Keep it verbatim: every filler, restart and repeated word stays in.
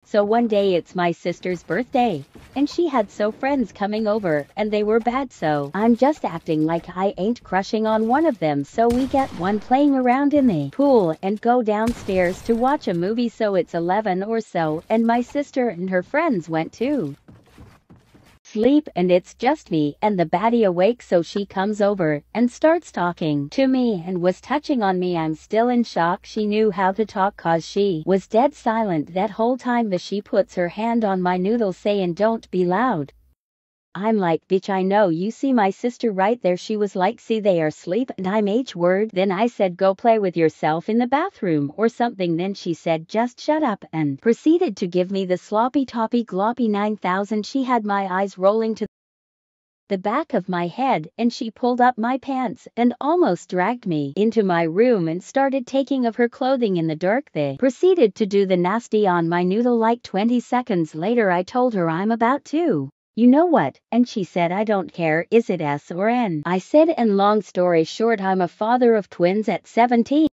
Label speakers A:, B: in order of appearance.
A: So one day it's my sister's birthday, and she had so friends coming over, and they were bad, so I'm just acting like I ain't crushing on one of them, so we get one playing around in the pool and go downstairs to watch a movie. So it's eleven or so, and my sister and her friends went to sleep, and it's just me and the baddie awake. So she comes over and starts talking to me and was touching on me. I'm still in shock. She knew how to talk cause she was dead silent that whole time. But she puts her hand on my noodle saying don't be loud. I'm like, bitch, I know you see my sister right there. She was like, see, they are asleep, and I'm H word. Then I said, go play with yourself in the bathroom or something. Then she said, just shut up, and proceeded to give me the sloppy toppy gloppy nine thousand. She had my eyes rolling to the back of my head, and she pulled up my pants and almost dragged me into my room and started taking of her clothing in the dark. They proceeded to do the nasty on my noodle. Like twenty seconds later, I told her I'm about to. You know what? And she said, I don't care, is it S or N? I said, and long story short, I'm a father of twins at seventeen.